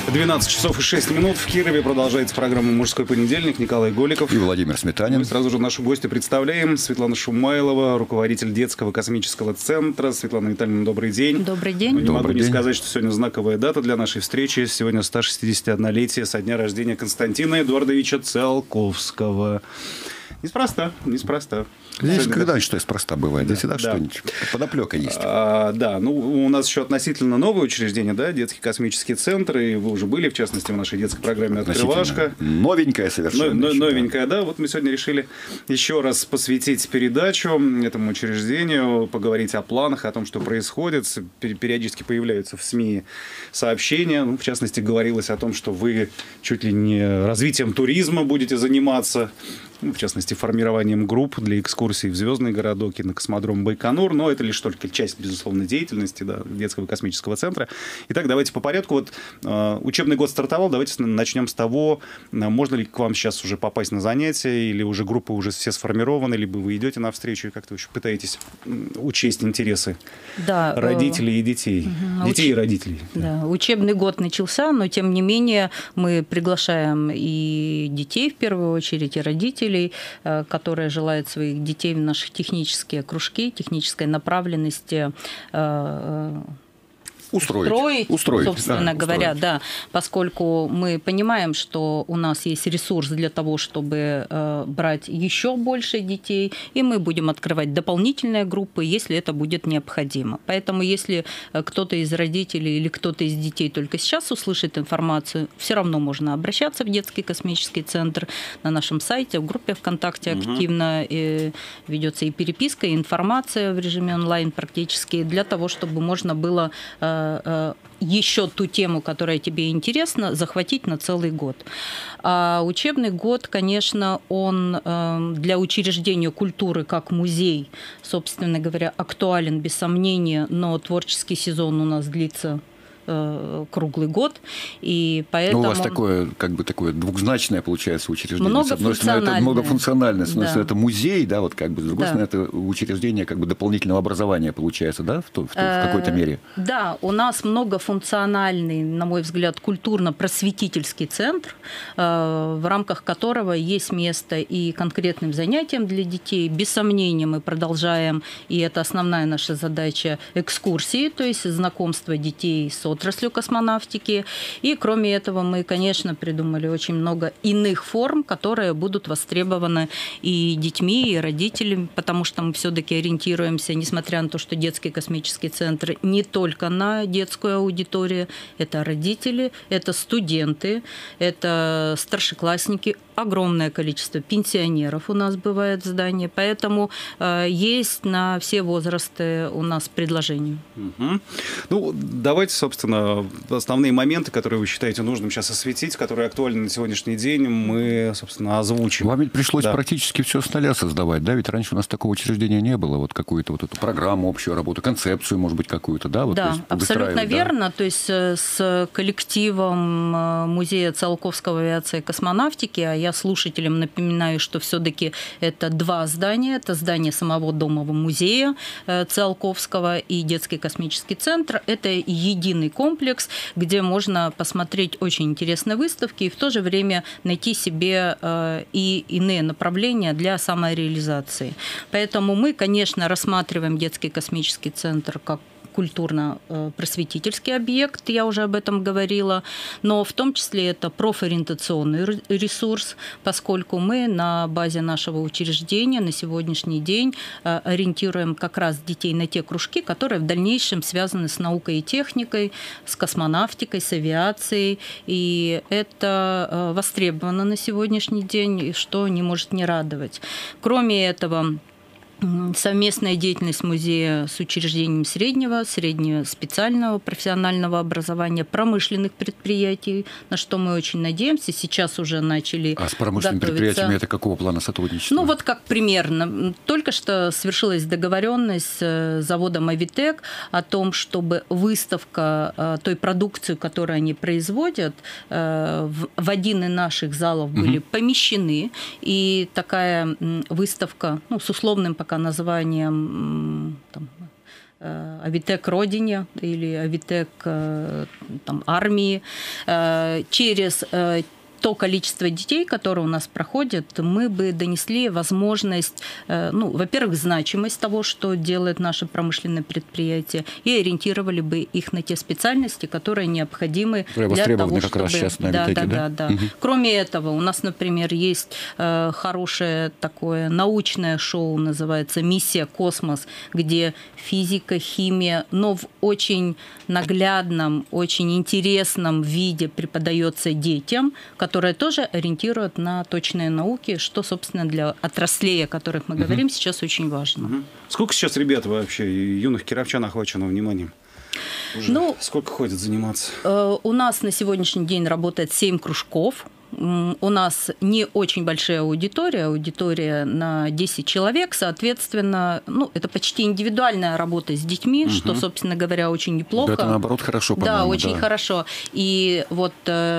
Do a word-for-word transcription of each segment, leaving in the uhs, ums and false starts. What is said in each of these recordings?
двенадцать часов и шесть минут. В Кирове продолжается программа «Мужской понедельник». Николай Голиков и Владимир Сметанин. Мы сразу же нашу гостью представляем. Светлана Шумайлова, руководитель детского космического центра. Светлана Витальевна, добрый день. Добрый день. Не добрый могу день. не сказать, что сегодня знаковая дата для нашей встречи. Сегодня сто шестидесятиоднолетие со дня рождения Константина Эдуардовича Циолковского. Неспроста, неспроста. Здесь когда что неспроста бывает, здесь всегда да. что-нибудь. Подоплека есть. А, да, ну у нас еще относительно новое учреждение, да, детский космический центр, и вы уже были, в частности, в нашей детской программе «Открывашка». Новенькая совершенно. Но, новенькая, да. Вот мы сегодня решили еще раз посвятить передачу этому учреждению, поговорить о планах, о том, что происходит. Периодически появляются в СМИ сообщения. Ну, в частности, говорилось о том, что вы чуть ли не развитием туризма будете заниматься. Ну, в частности, формированием групп для экскурсий в Звездный городок и на космодром Байконур. Но это лишь только часть, безусловно, деятельности, да, детского космического центра. Итак, давайте по порядку. Вот э, учебный год стартовал. Давайте начнем с того, можно ли к вам сейчас уже попасть на занятия, или уже группы уже все сформированы, либо вы идете навстречу и как-то еще пытаетесь учесть интересы да, родителей э... и детей. Угу. Детей Уч... и родителей. Да. Да. Учебный год начался, но тем не менее мы приглашаем и детей в первую очередь, и родителей, которые желают своих детей в наши технические кружки, технической направленности Устроить. Устроить, устроить, собственно да, говоря, устроить. да, поскольку мы понимаем, что у нас есть ресурс для того, чтобы э, брать еще больше детей, и мы будем открывать дополнительные группы, если это будет необходимо. Поэтому, если кто-то из родителей или кто-то из детей только сейчас услышит информацию, все равно можно обращаться в детский космический центр на нашем сайте, в группе ВКонтакте угу. активно и ведется и переписка, и информация в режиме онлайн практически, для того, чтобы можно было еще ту тему, которая тебе интересна, захватить на целый год. А учебный год, конечно, он для учреждения культуры как музей, собственно говоря, актуален без сомнения, но творческий сезон у нас длится круглый год, и поэтому... Ну, у вас такое, как бы такое двухзначное, получается, учреждение. С одной стороны, это многофункциональное, с одной стороны, это музей, да, вот как бы, с другой да. стороны, это учреждение как бы дополнительного образования, получается, да, в, в, в какой-то мере? Да, у нас многофункциональный, на мой взгляд, культурно-просветительский центр, в рамках которого есть место и конкретным занятиям для детей. Без сомнения, мы продолжаем, и это основная наша задача, экскурсии, то есть знакомство детей с отраслью космонавтики. И кроме этого мы, конечно, придумали очень много иных форм, которые будут востребованы и детьми, и родителями, потому что мы все-таки ориентируемся, несмотря на то, что детский космический центр не только на детскую аудиторию, это родители, это студенты, это старшеклассники, огромное количество пенсионеров у нас бывает в здании, поэтому э, есть на все возрасты у нас предложения. Угу. Ну, давайте, собственно, основные моменты, которые вы считаете нужным сейчас осветить, которые актуальны на сегодняшний день, мы, собственно, озвучим. Вам ведь пришлось да. практически все с нуля создавать, да? Ведь раньше у нас такого учреждения не было, вот какую-то вот эту программу, общую работу, концепцию, может быть, какую-то, да? Вот, да, абсолютно верно. Да? То есть с коллективом Музея Циолковского авиации и космонавтики, а я слушателям напоминаю, что все-таки это два здания. Это здание самого Домового музея Циолковского и детский космический центр. Это единый комплекс, где можно посмотреть очень интересные выставки и в то же время найти себе и иные направления для самореализации. Поэтому мы, конечно, рассматриваем детский космический центр как культурно-просветительский объект, я уже об этом говорила, но в том числе это профориентационный ресурс, поскольку мы на базе нашего учреждения на сегодняшний день ориентируем как раз детей на те кружки, которые в дальнейшем связаны с наукой и техникой, с космонавтикой, с авиацией, и это востребовано на сегодняшний день, что не может не радовать. Кроме этого, совместная деятельность музея с учреждением среднего, среднего специального профессионального образования, промышленных предприятий, на что мы очень надеемся. Сейчас уже начали А с промышленными готовиться... предприятиями это какого плана сотрудничества? Ну вот как примерно. Только что свершилась договоренность с заводом «Авитек» о том, чтобы выставка той продукции, которую они производят, в один из наших залов были угу. помещены. И такая выставка, ну, с условным пока названием там, Авитек Родине или Авитек там, армии. Через то количество детей, которые у нас проходят, мы бы донесли возможность, ну, во-первых, значимость того, что делает наше промышленное предприятие, и ориентировали бы их на те специальности, которые необходимы для того, как чтобы... раз сейчас на да, Авитеке, да, да? да, да. Угу. Кроме этого, у нас, например, есть хорошее такое научное шоу, называется «Миссия Космос», где физика, химия, но в очень наглядном, очень интересном виде преподается детям, которые тоже ориентируют на точные науки, что, собственно, для отраслей, о которых мы говорим, угу. сейчас очень важно. Угу. Сколько сейчас ребят вообще, юных кировчан охвачено вниманием? Уже ну, сколько ходят заниматься? Э, у нас на сегодняшний день работает семь кружков. У нас не очень большая аудитория, аудитория на десять человек, соответственно, ну, это почти индивидуальная работа с детьми, угу. что, собственно говоря, очень неплохо. Да, это, наоборот, хорошо, по-моему. Да, очень да. хорошо. И вот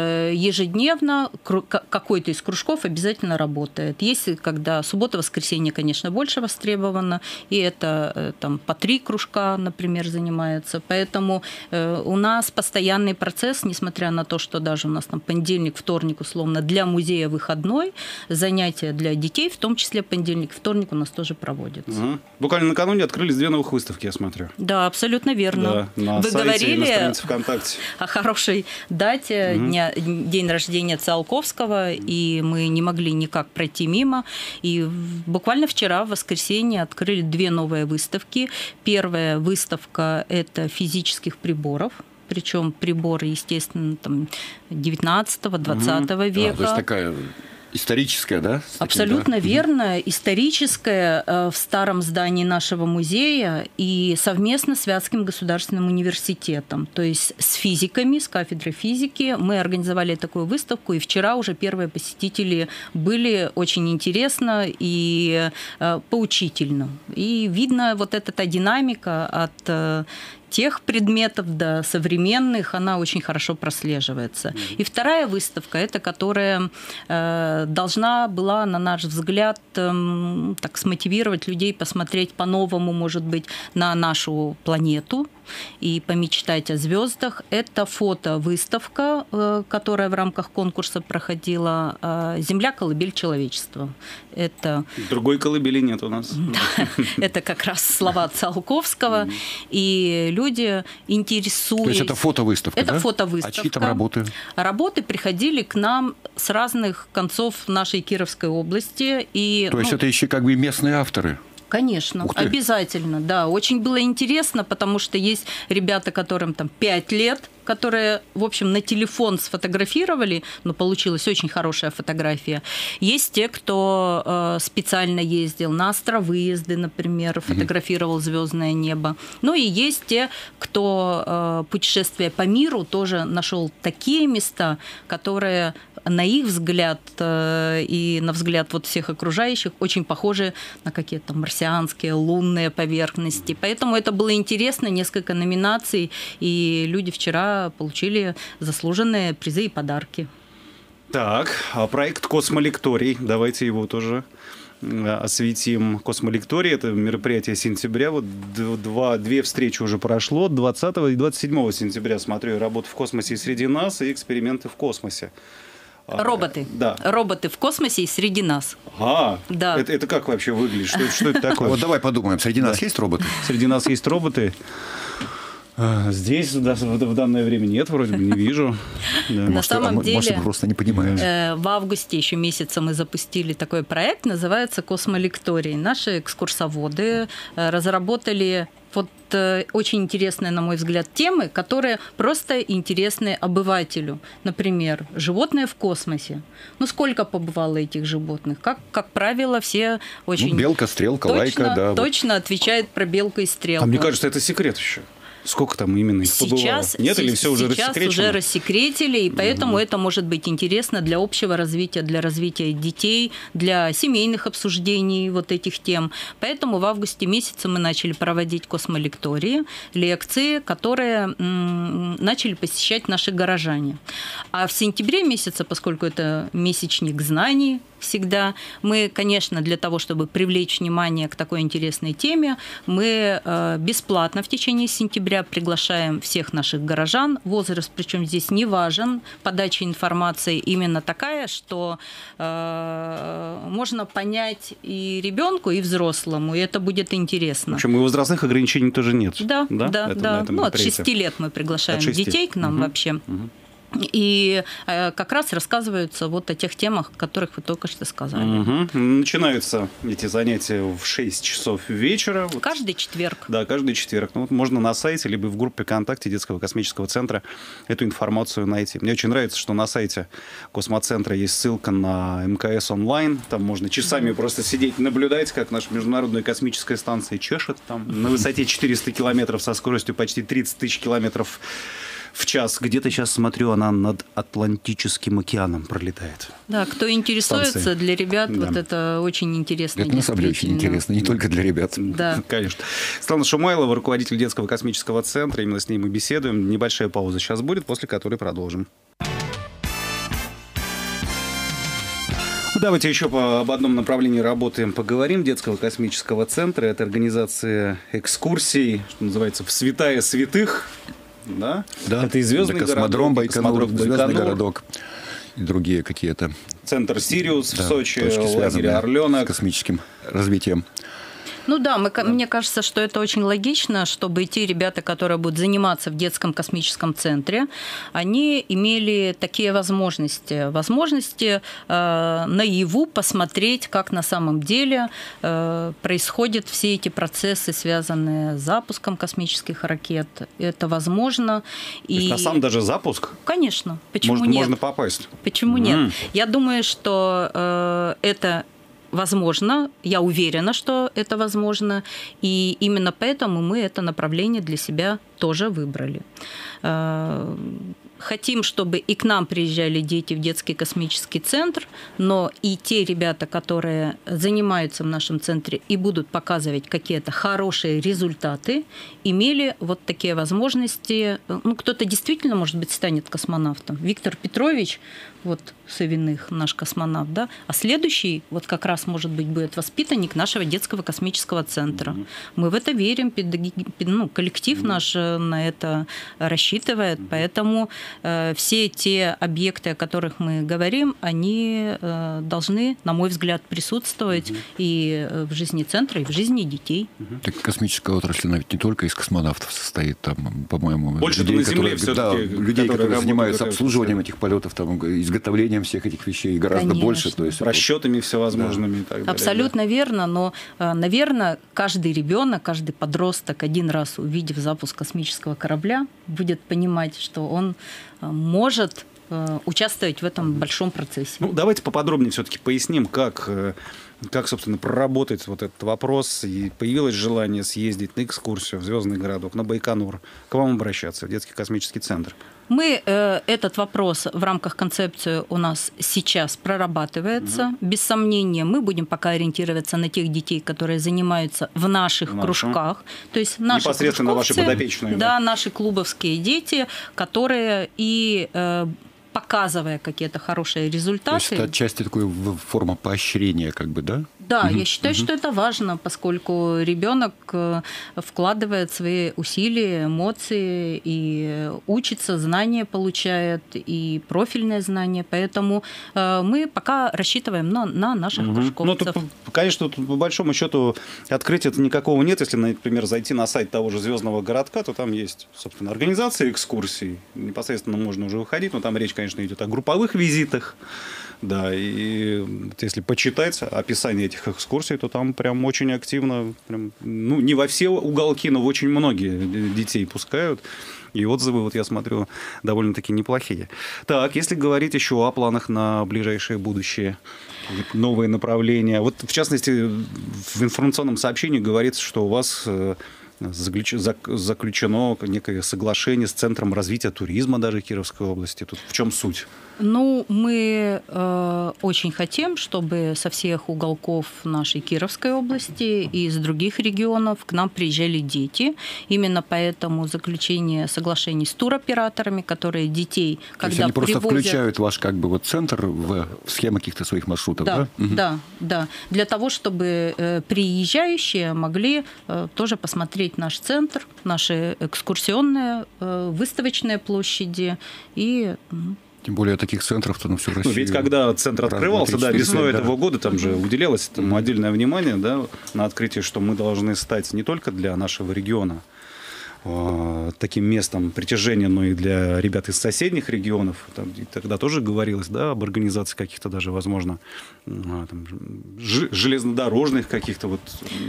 ежедневно какой-то из кружков обязательно работает. Есть, когда суббота-воскресенье, конечно, больше востребовано, и это там по три кружка, например, занимается. Поэтому у нас постоянный процесс, несмотря на то, что даже у нас там понедельник, вторник, условно, для музея выходной, занятия для детей, в том числе понедельник, вторник у нас тоже проводятся. Угу. Буквально накануне открылись две новых выставки, я смотрю. Да, абсолютно верно. Да, на Вы сайте говорили и на странице ВКонтакте о хорошей дате, угу. дня, день рождения Циолковского, и мы не могли никак пройти мимо. И буквально вчера, в воскресенье, открыли две новые выставки. Первая выставка – это физических приборов. Причем приборы, естественно, там девятнадцатого-двадцатого угу. века. А, то есть такая историческая, да? Таким, абсолютно да? верно. Историческая в старом здании нашего музея и совместно с Вятским государственным университетом. То есть с физиками, с кафедрой физики мы организовали такую выставку. И вчера уже первые посетители были, очень интересно и поучительно. И видно вот эта динамика от тех предметов до современных, она очень хорошо прослеживается. Mm-hmm. И вторая выставка, это которая э, должна была, на наш взгляд, э, так смотивировать людей посмотреть по-новому, может быть, на нашу планету и помечтать о звездах. Это фотовыставка, э, которая в рамках конкурса проходила э, «Земля. Колыбель человечества». Это... Другой колыбели нет у нас. Это как раз слова Циолковского. И люди интересуются... То есть это фотовыставка, Это да? фотовыставка. А чьи там работы? Работы приходили к нам с разных концов нашей Кировской области. И, То есть ну, это еще как бы местные авторы? Конечно, обязательно, да. Очень было интересно, потому что есть ребята, которым там пять лет, которые, в общем, на телефон сфотографировали, но получилась очень хорошая фотография. Есть те, кто э, специально ездил на астровыезды, например, фотографировал звездное небо. Ну и есть те, кто э, путешествуя по миру тоже нашел такие места, которые, на их взгляд э, и на взгляд вот всех окружающих, очень похожи на какие-то марсианские, лунные поверхности. Поэтому это было интересно, несколько номинаций, и люди вчера получили заслуженные призы и подарки. Так, а проект «Космолекторий», давайте его тоже осветим. «Космолекторий» — это мероприятие сентября. Вот два, две встречи уже прошло. двадцатого и двадцать седьмого сентября, смотрю, работа в космосе и среди нас, и эксперименты в космосе. Роботы. Да. Роботы в космосе и среди нас. А, да. это, это как вообще выглядит? Что, что это такое? Вот давай подумаем. Среди нас есть роботы? Среди нас есть роботы. Здесь да, в данное время нет, вроде бы не вижу. Да. На может, самом а, деле, может, просто не понимаешь. В августе еще месяца мы запустили такой проект, называется «Космолекторий». Наши экскурсоводы разработали вот очень интересные, на мой взгляд, темы, которые просто интересны обывателю. Например, животные в космосе. Ну, сколько побывало этих животных? Как, как правило, все очень... Ну, белка, стрелка, точно, лайка, да. Точно вот. Отвечают про белку и стрелку. А мне кажется, это секрет еще. Сколько там именно их сейчас, побывало? Нет, или все уже сейчас рассекречено? Сейчас уже рассекретили, и поэтому угу. это может быть интересно для общего развития, для развития детей, для семейных обсуждений вот этих тем. Поэтому в августе месяце мы начали проводить космолектории, лекции, которые м, начали посещать наши горожане. А в сентябре месяце, поскольку это месячник знаний, всегда. Мы, конечно, для того, чтобы привлечь внимание к такой интересной теме, мы бесплатно в течение сентября приглашаем всех наших горожан. Возраст, причем здесь не важен. Подача информации именно такая, что э, можно понять и ребенку, и взрослому, и это будет интересно. В общем, и возрастных ограничений тоже нет. Да, да, да. да. Ну, от шести лет мы приглашаем детей к нам угу. вообще. Угу. И э, как раз рассказываются вот о тех темах, о которых вы только что сказали. Угу. Начинаются эти занятия в шесть часов вечера. Каждый четверг. Да, каждый четверг. Ну, вот можно на сайте, либо в группе ВКонтакте Детского космического центра эту информацию найти. Мне очень нравится, что на сайте Космоцентра есть ссылка на эм ка эс онлайн. Там можно часами mm-hmm. просто сидеть, наблюдать, как наша Международная космическая станция чешет там на высоте четыреста километров со скоростью почти тридцать тысяч километров в час. Где-то сейчас, смотрю, она над Атлантическим океаном пролетает. Да, кто интересуется, станция. Для ребят да. вот это очень интересно. Это на самом деле очень интересно, не только для ребят. Да. Конечно. Светлана Шумайлова, руководитель Детского космического центра. Именно с ней мы беседуем. Небольшая пауза сейчас будет, после которой продолжим. Давайте еще по, об одном направлении работы поговорим. Детского космического центра. Это организация экскурсий, что называется, в святая святых. Да? Да, это и звездный космодром, городок, Байконур, космодром звездный Байконур. городок и другие какие-то. Центр Сириус да, в Сочи, точки, лагерь Орленок. С космическим развитием. Ну да, мы, да, мне кажется, что это очень логично, чтобы те ребята, которые будут заниматься в детском космическом центре, они имели такие возможности. Возможности э, наяву посмотреть, как на самом деле э, происходят все эти процессы, связанные с запуском космических ракет. Это возможно. То есть и... на сам даже запуск? Конечно. Почему Может, нет? Можно попасть? Почему Mm. нет? Я думаю, что э, это... возможно, я уверена, что это возможно, и именно поэтому мы это направление для себя тоже выбрали. Хотим, чтобы и к нам приезжали дети в детский космический центр, но и те ребята, которые занимаются в нашем центре и будут показывать какие-то хорошие результаты, имели вот такие возможности. Ну, кто-то действительно, может быть, станет космонавтом. Виктор Петрович, вот Савиных, наш космонавт, да, а следующий вот как раз, может быть, будет воспитанник нашего детского космического центра. Mm-hmm. Мы в это верим, педагоги, ну, коллектив mm-hmm. наш на это рассчитывает, mm-hmm. поэтому э, все те объекты, о которых мы говорим, они э, должны, на мой взгляд, присутствовать mm-hmm. и в жизни центра, и в жизни детей. Mm-hmm. Так космическая отрасль, она ведь не только из космонавтов состоит, там, по-моему, больше людей, на Земле которые, да, людей, которые, которые занимаются обслуживанием этих полетов, там, изготовлением всех этих вещей, гораздо Конечно. больше. То есть расчетами всевозможными. Да. И так далее, абсолютно да. верно, но, наверное, каждый ребенок, каждый подросток, один раз увидев запуск космического корабля, будет понимать, что он может участвовать в этом большом процессе. Ну, давайте поподробнее все-таки поясним, как, как, собственно, проработать вот этот вопрос. И появилось желание съездить на экскурсию в Звездный городок, на Байконур. К вам обращаться, в Детский космический центр? Мы э, этот вопрос в рамках концепции у нас сейчас прорабатывается. Mm-hmm. Без сомнения, мы будем пока ориентироваться на тех детей, которые занимаются в наших Наша. кружках. То есть наши непосредственно ваши подопечные. Да, да, наши клубовские дети, которые и э, показывая какие-то хорошие результаты. То есть это отчасти такой форма поощрения, как бы, да? Да, угу. я считаю, угу. что это важно, поскольку ребенок вкладывает свои усилия, эмоции и учится, знания получает, и профильные знания. Поэтому мы пока рассчитываем на, на наших угу. кружковцев. Ну, тут, конечно, тут, по большому счету открытия никакого нет. Если, например, зайти на сайт того же Звездного городка, то там есть, собственно, организация экскурсий. Непосредственно можно уже выходить, но там речь, конечно, идет о групповых визитах. Да, и если почитать описание этих экскурсий, то там прям очень активно, прям, ну, не во все уголки, но в очень многие детей пускают. И отзывы, вот я смотрю, довольно-таки неплохие. Так, если говорить еще о планах на ближайшее будущее, новые направления. Вот, в частности, в информационном сообщении говорится, что у вас заключ... заключено некое соглашение с Центром развития туризма даже Кировской области. Тут в чем суть? Ну, мы э, очень хотим, чтобы со всех уголков нашей Кировской области и из других регионов к нам приезжали дети. Именно поэтому заключение соглашений с туроператорами, которые детей, То когда есть они просто привозят... включают ваш как бы вот центр в, в схему каких-то своих маршрутов, да? Да, Угу. да, да. Для того, чтобы э, приезжающие могли э, тоже посмотреть наш центр, наши экскурсионные, э, выставочные площади и... Тем более таких центров-то на всю Россию. Ну, ведь когда центр открывался, да, весной да. этого года, там же уделялось этому отдельное внимание, да, на открытие, что мы должны стать не только для нашего региона э, таким местом притяжения, но и для ребят из соседних регионов. Там, и тогда тоже говорилось, да, об организации каких-то даже, возможно, э, там, ж, железнодорожных каких-то вот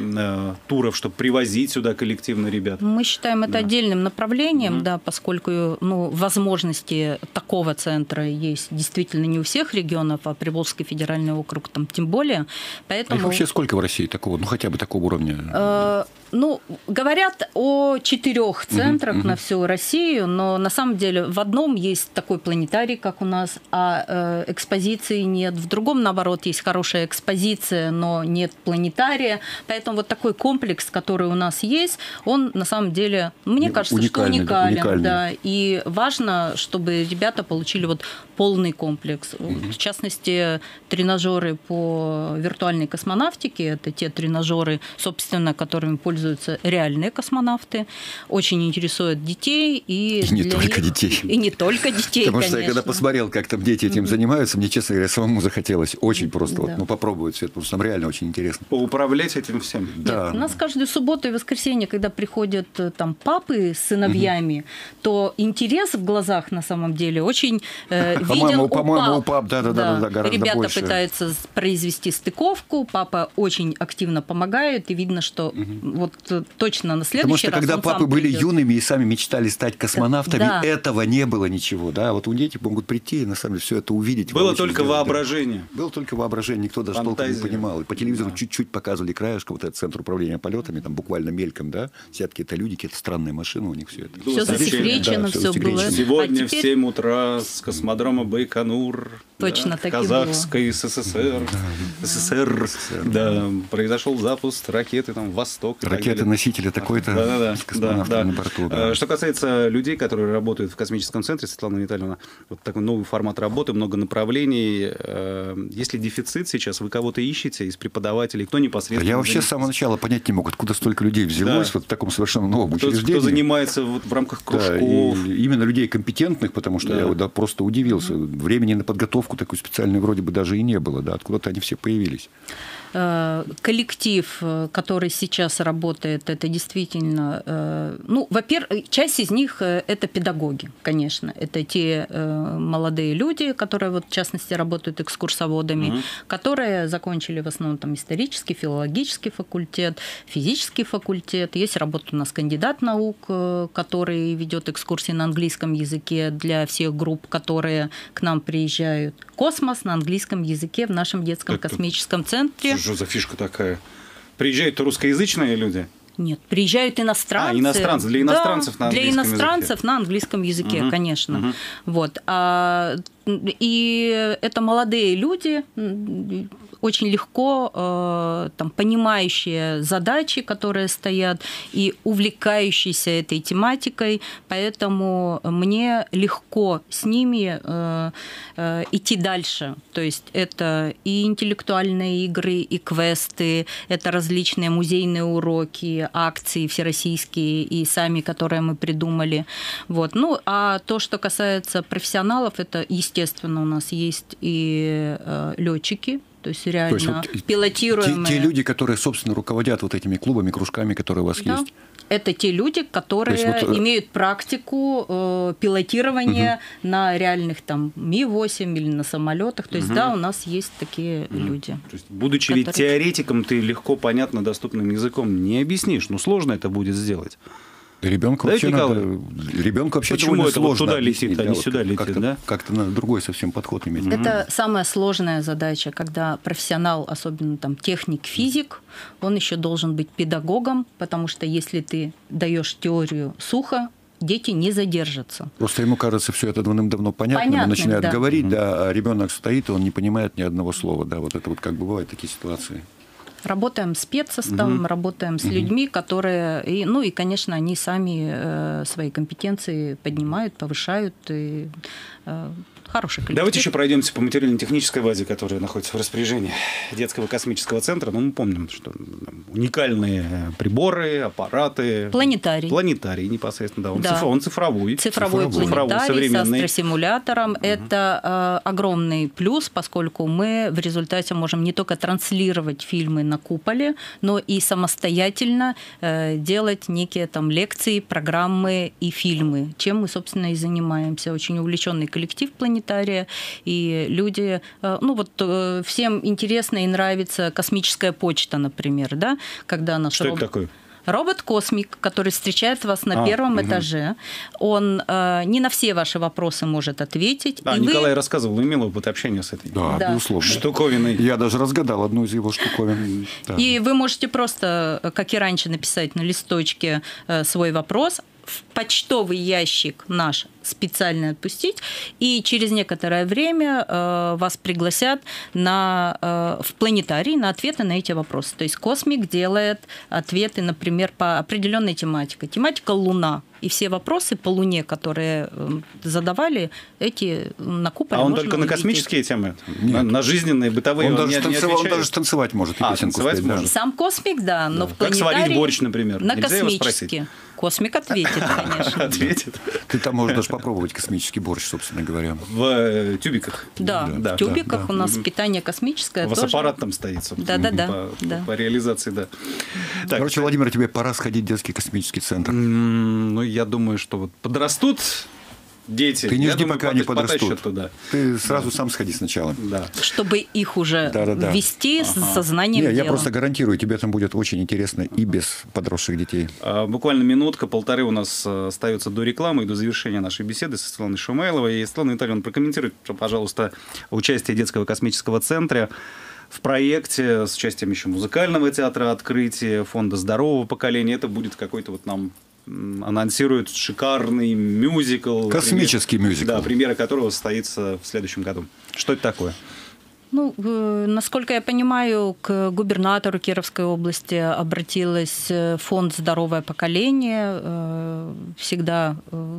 э, туров, чтобы привозить сюда коллективно ребят. Мы считаем это Да. отдельным направлением, Мгм. да, поскольку ну, возможности такого центра есть действительно не у всех регионов, а Приволжский федеральный округ там тем более. А Поэтому, их вообще сколько в России такого, ну хотя бы такого уровня? э, ну, говорят о четырех центрах мгм. на всю Россию, но на самом деле в одном есть такой планетарий, как у нас, а э, экспозиции нет. В другом, наоборот, есть хорошая экспозиция, но нет планетария. Поэтому вот такой комплекс, который у нас есть, он на самом деле, мне Ну, кажется, уникальный, что да, уникален. уникальный. Да, и важно, чтобы ребята получили вот полный комплекс. В частности, тренажеры по виртуальной космонавтике, это те тренажеры, собственно, которыми пользуются реальные космонавты, очень интересуют детей. И, И не для только них- детей. И не только детей, Потому что я конечно. когда посмотрел, как там дети этим занимаются, мне, честно говоря, самому захотелось очень просто Да. вот, ну, попробовать все это, потому что там реально очень интересно. Поуправлять этим всем. Да. У нас каждую субботу и воскресенье, когда приходят э, там папы с сыновьями, то интерес в глазах на самом деле очень э, виден По-моему, у по-моему, у пап. пап, да-да-да, гораздо Ребята больше. пытаются с- произвести стыковку, папа очень активно помогает, и видно, что вот э, точно на Потому следующий что раз когда он папы сам были придет. юными и сами мечтали стать космонавтами, Да. этого не было ничего. Да? Вот у дети могут прийти и на самом деле все это увидеть. Было воочию только сделать, да. воображение. Было только воображение, никто даже толком не Фантазия. понимал. И по телевизору Да. чуть-чуть показывали краешком вот этот центр управления полетами, там буквально мельком, да, все-таки это люди, какие-то странные машины у них все это. Было Все сообщение. засекречено, Да, всё все было. засекречено. Сегодня А теперь- в семь утра с космодрома Байконур, Точно да, так и Казахской СССР, СССР, да, произошел запуск ракеты там «Восток». и так далее. Ракеты-носители такой-то Да, да, да, с космонавтами да, да. на борту. Да. Э, Что касается людей, которые работают в космическом центре, Светлана Витальевна, вот такой новый формат работы, много направлений. Э, Есть ли дефицит сейчас? Вы кого-то ищете из преподавателей? Кто Да непосредственно? я вообще с самого начала понять не мог, откуда столько людей взялось Да. вот в таком совершенно новом кто, учреждении. кто занимается вот в рамках Да, кружков? и именно людей компетентных, потому что Да. я вот, да, просто удивился. Времени на подготовку такой специальной вроде бы даже и не было. Да, откуда-то они все появились. Э, коллектив, э, который сейчас работает, это действительно, э, ну, во-первых, часть из них э, это педагоги, конечно, это те э, молодые люди, которые вот в частности работают экскурсоводами, Мгм. которые закончили в основном там исторический, филологический факультет, физический факультет. Есть работа у нас кандидат наук, э, который ведет экскурсии на английском языке для всех групп, которые к нам приезжают. Космос на английском языке в нашем детском Это- космическом центре. Что за фишка такая? Приезжают русскоязычные люди? Нет, приезжают иностранцы. А, иностранцы, для иностранцев Да, на для английском иностранцев языке. на английском языке, Мгм, конечно. мгм. Вот. А, и это молодые люди, м, очень легко э, там, понимающие задачи, которые стоят, и увлекающиеся этой тематикой, поэтому мне легко с ними э, э, идти дальше. То есть это и интеллектуальные игры, и квесты, это различные музейные уроки, акции всероссийские и сами, которые мы придумали. Вот. Ну, а то, что касается профессионалов, это, естественно, у нас есть и э, летчики, то есть реально То есть вот пилотируемые. Те, те люди, которые, собственно, руководят вот этими клубами, кружками, которые у вас Да. есть. Это те люди, которые То есть вот, э, имеют практику э, пилотирования на реальных там Ми восемь или на самолетах. То есть, Мгм. да, у нас есть такие люди. То есть, будучи ведь Которые- теоретиком, ты легко, понятно, доступным языком не объяснишь. Ну, сложно это будет сделать. Ребенку Да, вообще, Николай? надо, ребенку вообще Почему довольно это вот сложно туда объяснить, летит, а да, не вот сюда летит, как-то, да? как-то на другой совсем подход иметь. Это самая сложная задача, когда профессионал, особенно там техник, физик, он еще должен быть педагогом, потому что если ты даешь теорию сухо, дети не задержатся. Просто ему кажется, все это давным-давно понятно, Понятно, он начинает да. говорить, да, а ребенок стоит, и он не понимает ни одного слова, да, вот это вот как бывают такие ситуации. Работаем с спецсоставом, угу. работаем с угу. людьми, которые, и, ну и, конечно, они сами э, свои компетенции поднимают, повышают. И, э, хороший коллектив. Давайте еще пройдемся по материально-технической базе, которая находится в распоряжении детского космического центра. Ну, мы помним, что там уникальные приборы, аппараты. Планетарий. Планетарий непосредственно, да. Он, да. Цифр, он цифровой. Цифровой, цифровой планетарий с астросимулятором. Угу. Это э, огромный плюс, поскольку мы в результате можем не только транслировать фильмы на куполе, но и самостоятельно э, делать некие там лекции, программы и фильмы, чем мы, собственно, и занимаемся. Очень увлеченный коллектив планетария. И люди, ну вот всем интересно и нравится космическая почта, например, да, когда наш Что робот... это такое? Робот-космик, который встречает вас на а, первом угу. этаже, он э, не на все ваши вопросы может ответить. А, и Николай вы... рассказывал, имел опыт общения с этой да, да. безусловно. штуковиной. Я даже разгадал одну из его штуковин. Да. И вы можете просто, как и раньше, написать на листочке э, свой вопрос, в почтовый ящик наш специально отпустить, и через некоторое время э, вас пригласят на, э, в планетарий на ответы на эти вопросы. То есть космик делает ответы, например, по определенной тематике. Тематика Луна. И все вопросы по Луне, которые задавали, эти на куполе А он можно только на увидеть. Космические темы? На, на жизненные, бытовые? Он, Он, даже, не, танцевал, не он даже танцевать может. И а, песенку танцевать спеть, может. Да. Сам космик, да, но да. в планетарии... Как сварить борщ, например? На Нельзя космический. Космик ответит, конечно. Ответит. Ты там можешь даже попробовать космический борщ, собственно говоря. В э, тюбиках? Да, да, в тюбиках да, у нас да. питание космическое. У вас тоже... аппарат там стоит, собственно, да, да, по, да. по реализации, да. Так. Короче, Владимир, тебе пора сходить в детский космический центр. Ну, я думаю, что вот подрастут дети. Ты не я жди, думаю, пока они подрастут. Туда. Ты сразу да. сам сходи сначала. Да. Чтобы их уже да, да, да. ввести ага. с сознанием Не, дела. Я просто гарантирую, тебе там будет очень интересно и без подросших детей. А, буквально минутка, полторы у нас остается до рекламы и до завершения нашей беседы с Светланой Шумайловой. И Светлана Витальевна, прокомментируйте, пожалуйста, участие детского космического центра в проекте с участием еще музыкального театра «Открытие», фонда «Здорового поколения». Это будет какой-то вот нам... анонсирует шикарный мюзикл. Космический премьер, мюзикл. Да, премьера которого состоится в следующем году. Что это такое? Ну, насколько я понимаю, к губернатору Кировской области обратилась фонд «Здоровое поколение». Всегда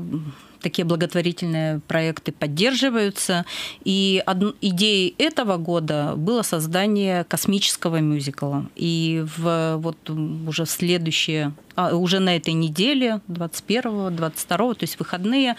такие благотворительные проекты поддерживаются. И одну, идеей этого года было создание космического мюзикла. И в, вот уже в следующее, а, уже на этой неделе, двадцать первого, двадцать второго, то есть выходные,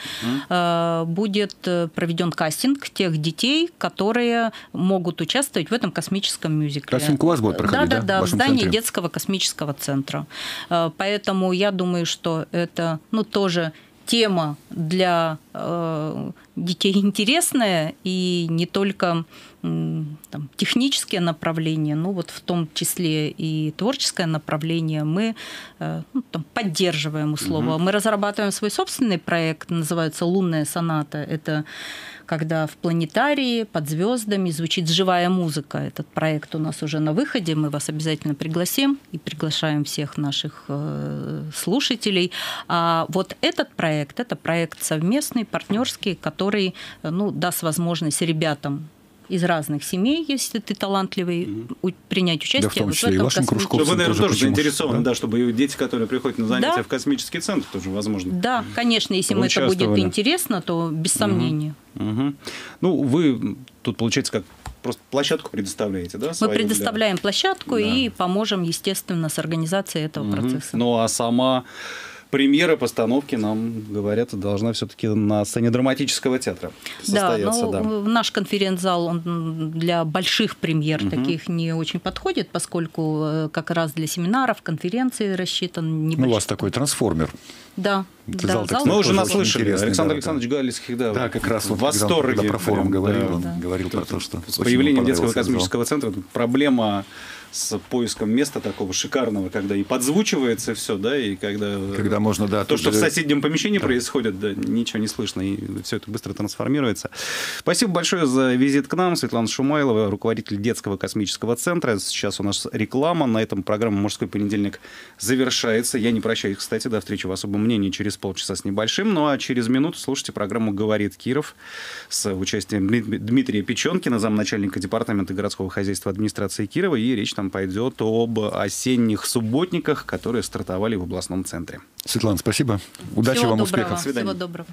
mm. будет проведен кастинг тех детей, которые могут участвовать в этом космическом мюзикле. Кастинг у вас будет проходить, да? Да, да, да, в, в здании центре? детского космического центра. Поэтому я думаю, что это, ну, тоже тема для э, детей интересная, и не только э, там, технические направления, но вот в том числе и творческое направление мы э, ну, там, поддерживаем условно. Угу. Мы разрабатываем свой собственный проект, называется «Лунная соната». Это когда в планетарии под звездами звучит живая музыка. Этот проект у нас уже на выходе, мы вас обязательно пригласим и приглашаем всех наших э, слушателей. А вот этот проект, это проект совместный, партнерский, который ну, даст возможность ребятам из разных семей, если ты талантливый, mm-hmm. принять участие. Да, в том числе вот и вашим кружком. Вы, наверное, тоже заинтересованы, да? Да, чтобы дети, которые приходят на занятия да. в космический центр, тоже возможно. Да, конечно, если им это будет интересно, то без сомнения. Угу. Угу. Ну, вы тут, получается, как просто площадку предоставляете, да? Мы предоставляем для... площадку да. и поможем, естественно, с организацией этого угу. процесса. Ну, а сама... премьера постановки, нам говорят, должна все-таки на сцене драматического театра состояться. Да, но да. наш конференц-зал он для больших премьер угу. таких не очень подходит, поскольку как раз для семинаров, конференций рассчитан небольшой. Ну, у вас такой трансформер. Да. Этот Да, зал, так зал сказать, Мы уже тоже очень наслышали. интересный, Александр да, Александрович Галицких, да, Да, как раз в вот, когда он восторге. когда про форум прям, говорил, да. он Да. говорил про то, что С очень появлением ему детского понравился этот зал. космического центра тут проблема с поиском места такого шикарного, когда и подзвучивается все, да, и когда, Когда можно, да, то, тут что в же- соседнем помещении происходит, да, ничего не слышно, и все это быстро трансформируется. Спасибо большое за визит к нам. Светлана Шумайлова, руководитель детского космического центра. Сейчас у нас реклама. На этом программа «Мужской понедельник» завершается. Я не прощаюсь, кстати, до встречи в особом мнении через полчаса с небольшим. Ну а через минуту слушайте программу «Говорит Киров» с участием Дмитрия Печенкина, замначальника департамента городского хозяйства администрации Кирова. И речь там пойдет об осенних субботниках, которые стартовали в областном центре. Светлана, спасибо. Удачи Всего вам, доброго. успехов. До свидания. Всего доброго.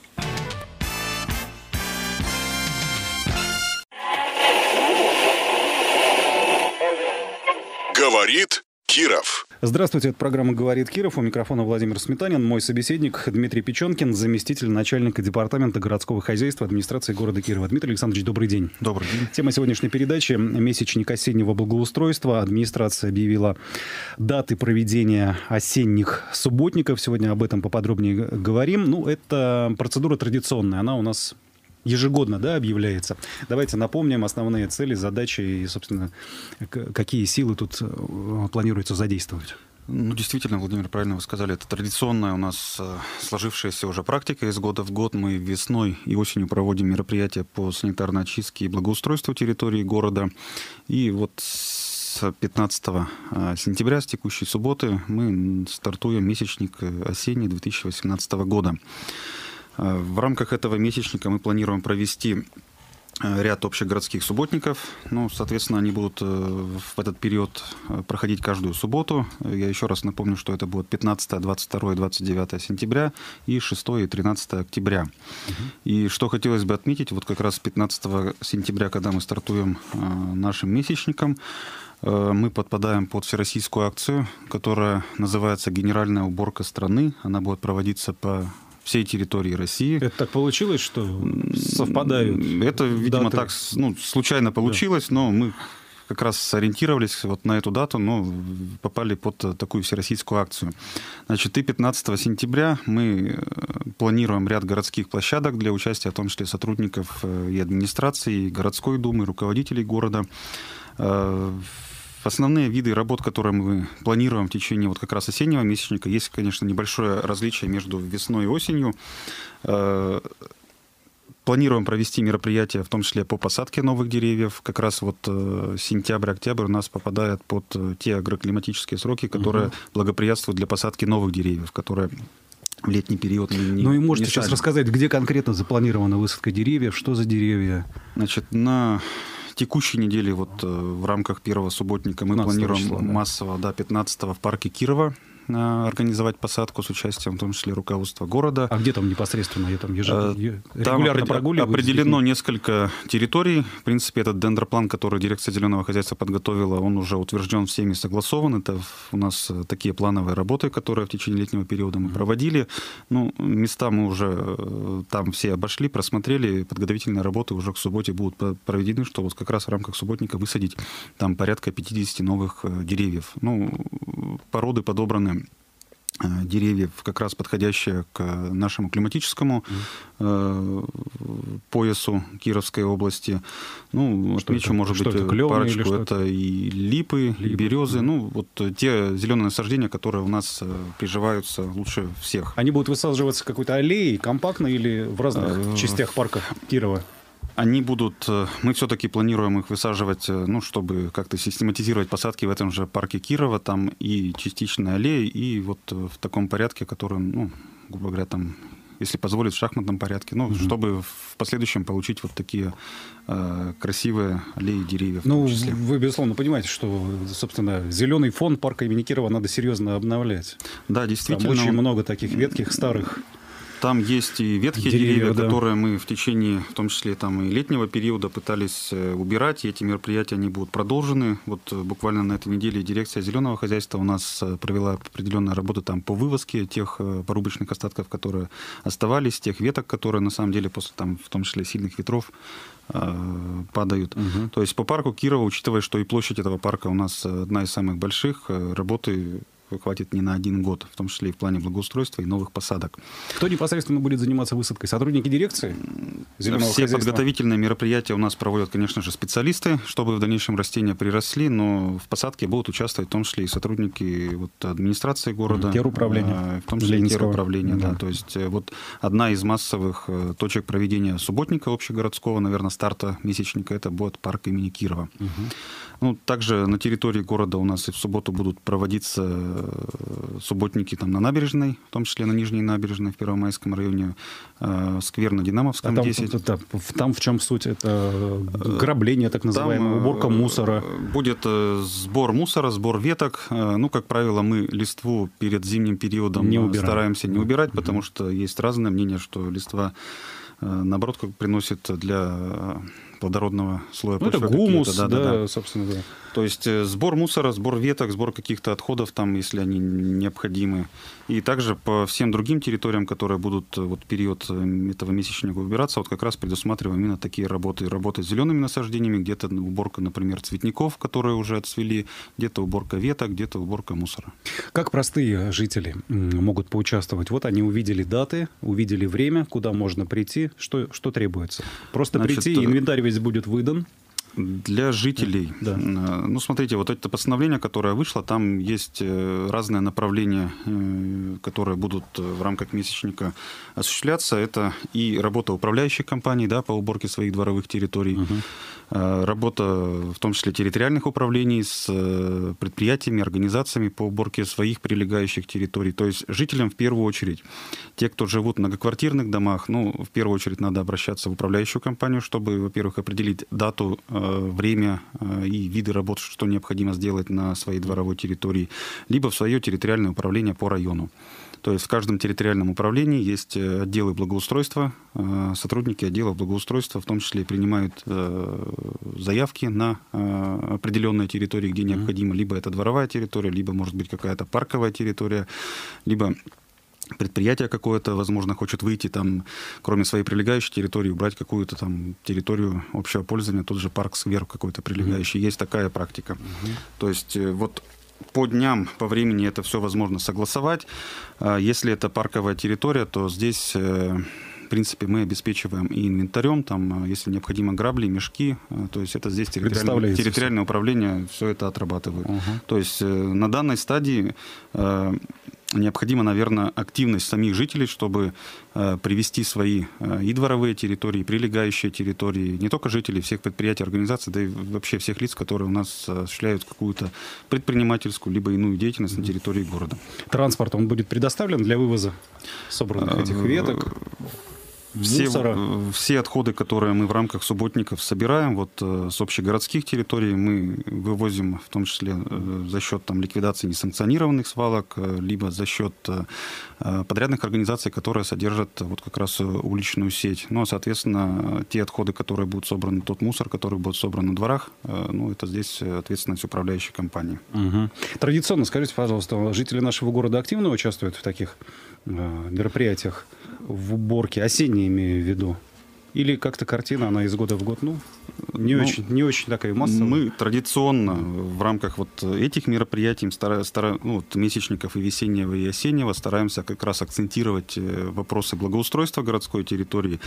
Говорит Киров. Здравствуйте, это программа «Говорит Киров». У микрофона Владимир Сметанин. Мой собеседник Дмитрий Печенкин, заместитель начальника департамента городского хозяйства администрации города Кирова. Дмитрий Александрович, добрый день. Добрый день. Тема сегодняшней передачи – месячник осеннего благоустройства. Администрация объявила даты проведения осенних субботников. Сегодня об этом поподробнее говорим. Ну, это процедура традиционная. Она у нас ежегодно, да, объявляется. Давайте напомним основные цели, задачи и, собственно, к- какие силы тут э, планируется задействовать. Ну, действительно, Владимир, правильно вы сказали, это традиционная у нас э, сложившаяся уже практика. Из года в год мы весной и осенью проводим мероприятия по санитарной очистке и благоустройству территории города. И вот с пятнадцатого сентября, с текущей субботы, мы стартуем месячник осенний две тысячи восемнадцатого года. В рамках этого месячника мы планируем провести ряд общегородских субботников. Ну, соответственно, они будут в этот период проходить каждую субботу. Я еще раз напомню, что это будет пятнадцатое, двадцать второе, двадцать девятое сентября и шестое и тринадцатое октября. Uh-huh. И что хотелось бы отметить, вот как раз пятнадцатого сентября, когда мы стартуем нашим месячником, мы подпадаем под всероссийскую акцию, которая называется «Генеральная уборка страны». Она будет проводиться по всей территории России. Это так получилось, что совпадают? Это, видимо, даты? так ну, случайно получилось, да. Но мы как раз сориентировались вот на эту дату, но попали под такую всероссийскую акцию. Значит, и пятнадцатого сентября мы планируем ряд городских площадок для участия, в том числе сотрудников и администрации, и городской думы, руководителей города. Основные виды работ, которые мы планируем в течение вот как раз осеннего месячника, есть, конечно, небольшое различие между весной и осенью. Планируем провести мероприятия, в том числе по посадке новых деревьев. Как раз вот сентябрь-октябрь у нас попадает под те агроклиматические сроки, которые угу. благоприятствуют для посадки новых деревьев, которые в летний период не Ну и можете не сейчас садим. рассказать, где конкретно запланирована высадка деревьев, что за деревья? Значит, на текущей неделе вот в рамках первого субботника мы планируем числа, да. массово, да, пятнадцатого в парке Кирова организовать посадку с участием, в том числе, руководства города. А где там непосредственно? Я там ежегодно, Там регулярно опред- прогуливаюсь? определено несколько территорий. В принципе, этот дендроплан, который дирекция зеленого хозяйства подготовила, он уже утвержден всеми, согласован. Это у нас такие плановые работы, которые в течение летнего периода мы проводили. Ну, места мы уже там все обошли, просмотрели. Подготовительные работы уже к субботе будут проведены, что вот как раз в рамках субботника высадить там порядка пятьдесят новых деревьев. Ну, породы подобраны деревьев, как раз подходящие к нашему климатическому э, поясу Кировской области. Ну, Что отмечу, это? может Что быть, это, клёвые или парочку. что Это и липы, Липы, и березы. да. Ну, вот те зеленые насаждения, которые у нас приживаются лучше всех. Они будут высаживаться какой-то аллеей, компактно или в разных частях парка Кирова? Они будут, мы все-таки планируем их высаживать, ну, чтобы как-то систематизировать посадки в этом же парке Кирова, там и частичные аллеи, и вот в таком порядке, который, ну, грубо говоря, там, если позволит, в шахматном порядке, ну, mm-hmm. чтобы в последующем получить вот такие э, красивые аллеи деревьев. Ну, в том числе. вы, безусловно, понимаете, что, собственно, зеленый фон парка имени Кирова надо серьезно обновлять. Да, действительно. Там очень много таких ветких, старых. Там есть и ветхие Деревья, деревья, да. которые мы в течение, в том числе там и летнего периода, пытались убирать, и эти мероприятия они будут продолжены. Вот буквально на этой неделе дирекция зеленого хозяйства у нас провела определенные работы там по вывозке тех порубочных остатков, которые оставались, тех веток, которые на самом деле после там, в том числе сильных ветров падают. Угу. То есть по парку Кирова, учитывая, что и площадь этого парка у нас одна из самых больших, работы хватит не на один год, в том числе и в плане благоустройства и новых посадок. Кто непосредственно будет заниматься высадкой? Сотрудники дирекции зеленого Все хозяйства? подготовительные мероприятия у нас проводят, конечно же, специалисты, чтобы в дальнейшем растения приросли, но в посадке будут участвовать в том числе и сотрудники вот, администрации города. Теруправления. В том числе и теруправления, да. да. То есть вот одна из массовых точек проведения субботника общегородского, наверное, старта месячника, это будет парк имени Кирова. Угу. Ну, также на территории города у нас и в субботу будут проводиться субботники там, на набережной, в том числе на Нижней набережной в Первомайском районе, сквер на Динамовском, а там, десять. Это, там в чем суть? Это грабление, так называемое, там, уборка мусора? Будет сбор мусора, сбор веток. Ну, как правило, мы листву перед зимним периодом не стараемся не убирать, угу. потому что есть разное мнение, что листва, наоборот, как приносит для плодородного слоя ну, почвы. Это гумус, да, да, да, да. собственно, да. То есть сбор мусора, сбор веток, сбор каких-то отходов, там, если они необходимы. И также по всем другим территориям, которые будут вот период этого месячника убираться, вот как раз предусматриваем именно такие работы. Работы с зелеными насаждениями, где-то уборка, например, цветников, которые уже отцвели, где-то уборка веток, где-то уборка мусора. Как простые жители могут поучаствовать? Вот они увидели даты, увидели время, куда можно прийти. Что, что требуется? Просто Значит, прийти, инвентарь весь будет выдан. Для жителей, да. ну, смотрите, вот это постановление, которое вышло, там есть разные направления, которые будут в рамках месячника осуществляться. Это и работа управляющих компаний, да, по уборке своих дворовых территорий, угу. работа, в том числе, территориальных управлений с предприятиями, организациями по уборке своих прилегающих территорий. То есть жителям в первую очередь, те, кто живут в многоквартирных домах, ну, в первую очередь надо обращаться в управляющую компанию, чтобы, во-первых, определить дату, время и виды работ, что необходимо сделать на своей дворовой территории, либо в свое территориальное управление по району. То есть в каждом территориальном управлении есть отделы благоустройства, сотрудники отделов благоустройства в том числе принимают заявки на определенные территории, где необходимо, либо это дворовая территория, либо, может быть, какая-то парковая территория, либо предприятие какое-то, возможно, хочет выйти там, кроме своей прилегающей территории, убрать какую-то там территорию общего пользования, тот же парк-сквер какой-то прилегающий. Mm-hmm. Есть такая практика. Mm-hmm. То есть вот по дням, по времени это все возможно согласовать. Если это парковая территория, то здесь, в принципе, мы обеспечиваем и инвентарем, там, если необходимо, грабли, мешки. То есть это здесь территориальное, территориальное управление все это отрабатывает. Uh-huh. То есть на данной стадии необходима, наверное, активность самих жителей, чтобы э, привести свои э, и дворовые территории, и прилегающие территории, не только жителей, всех предприятий, организаций, да и вообще всех лиц, которые у нас осуществляют какую-то предпринимательскую либо иную деятельность на территории города. Транспорт, он будет предоставлен для вывоза собранных этих веток? Все, все отходы, которые мы в рамках субботников собираем, вот с общегородских территорий мы вывозим, в том числе за счет там, ликвидации несанкционированных свалок, либо за счет подрядных организаций, которые содержат вот как раз уличную сеть. Ну, а, соответственно, те отходы, которые будут собраны, тот мусор, который будет собран на дворах, ну, это здесь ответственность управляющей компании. Угу. Традиционно, скажите, пожалуйста, жители нашего города активно участвуют в таких мероприятиях, в уборке, осенней имею в виду? Или как-то картина, она из года в год, ну, не, ну, очень, не очень такая массовая? Мы традиционно в рамках вот этих мероприятий, стара, стара, ну, вот, месячников и весеннего, и осеннего, стараемся как раз акцентировать вопросы благоустройства городской территории.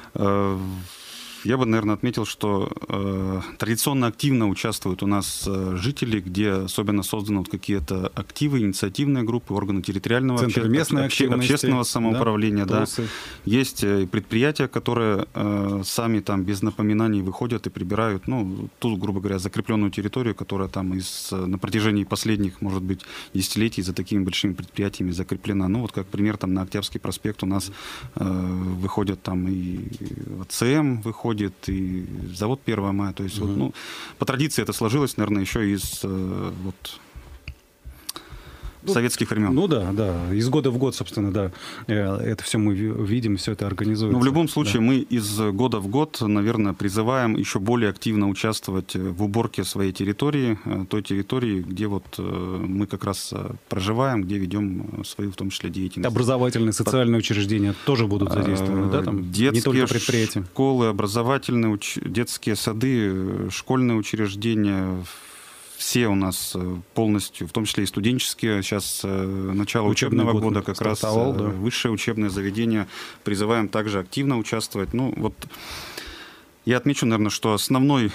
Я бы, наверное, отметил, что э, традиционно активно участвуют у нас э, жители, где особенно созданы вот какие-то активы, инициативные группы, органы территориального обще... обще... общественного самоуправления. Да? Да. Есть э, предприятия, которые э, сами там без напоминаний выходят и прибирают, ну, ту, грубо говоря, закрепленную территорию, которая там из, на протяжении последних, может быть, десятилетий за такими большими предприятиями закреплена. Ну, вот как пример, там на Октябрьский проспект у нас э, выходят там и АЦМ выходит, и завод первого мая. То есть, угу. вот, ну, по традиции это сложилось, наверное, еще из э, вот, советских времен. Ну да, да. Из года в год, собственно, да. Это все мы видим, все это организуется. Но в любом случае, да. мы из года в год, наверное, призываем еще более активно участвовать в уборке своей территории, той территории, где вот мы как раз проживаем, где ведем свою, в том числе, деятельность. Образовательные, социальные Под... учреждения тоже будут задействованы, да? Там детские не только предприятия. Школы, образовательные, уч... детские сады, школьные учреждения, все у нас полностью, в том числе и студенческие, сейчас начало учебного Учебный года, год как раз да. высшее учебное заведение, призываем также активно участвовать. Ну, вот я отмечу, наверное, что основной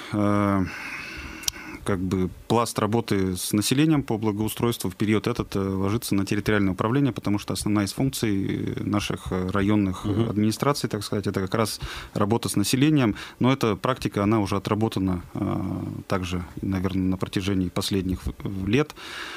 как бы пласт работы с населением по благоустройству в период этот ложится на территориальное управление, потому что основная из функций наших районных угу. администраций, так сказать, это как раз работа с населением. Но эта практика, она уже отработана а, также, наверное, на протяжении последних лет.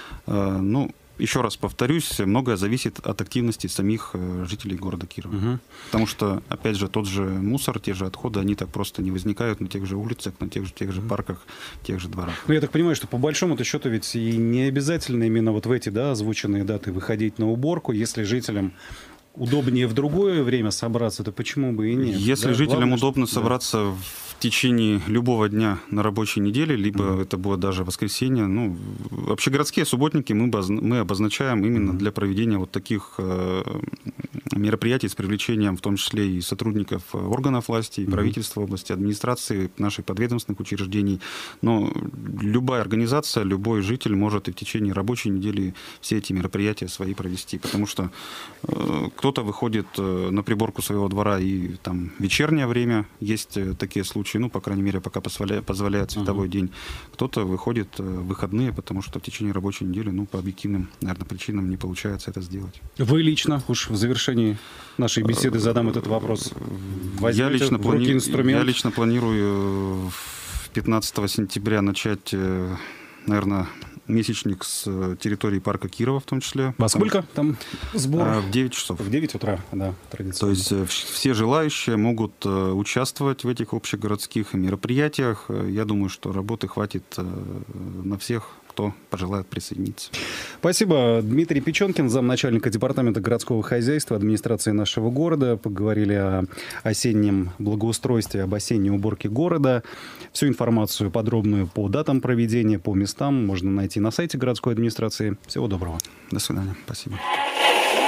А, ну, еще раз повторюсь, многое зависит от активности самих жителей города Кирова. Угу. Потому что, опять же, тот же мусор, те же отходы, они так просто не возникают на тех же улицах, на тех же, тех же парках, тех же дворах. Ну, я так понимаю, что по большому-то счету ведь и не обязательно именно вот в эти, да, озвученные даты выходить на уборку, если жителям удобнее в другое время собраться, то почему бы и нет? Если да? жителям Главное, удобно что... собраться да. в течение любого дня на рабочей неделе, либо mm-hmm. это будет даже воскресенье, ну, общегородские субботники мы, мы обозначаем именно mm-hmm. для проведения вот таких э, мероприятий с привлечением, в том числе и сотрудников органов власти, и mm-hmm. правительства области, администрации, наших подведомственных учреждений. Но любая организация, любой житель может и в течение рабочей недели все эти мероприятия свои провести, потому что э, кто-то выходит на приборку своего двора и там вечернее время, есть такие случаи, ну, по крайней мере, пока позволяет, позволяет световой uh-huh. день. Кто-то выходит в выходные, потому что в течение рабочей недели, ну, по объективным, наверное, причинам не получается это сделать. Вы лично, уж в завершении нашей беседы задам этот вопрос. Я лично, в руки инструмент? я лично планирую пятнадцатого сентября начать, наверное, месячник с территории парка Кирова в том числе. Во сколько там сбор? А, в девять часов. В девять утра, да, традиционно. То есть все желающие могут участвовать в этих общегородских мероприятиях. Я думаю, что работы хватит на всех, кто пожелает присоединиться. Спасибо. Дмитрий Печенкин, замначальника департамента городского хозяйства администрации нашего города. Поговорили о осеннем благоустройстве, об осенней уборке города. Всю информацию подробную по датам проведения, по местам можно найти на сайте городской администрации. Всего доброго. До свидания. Спасибо.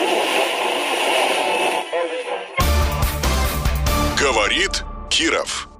Говорит Киров.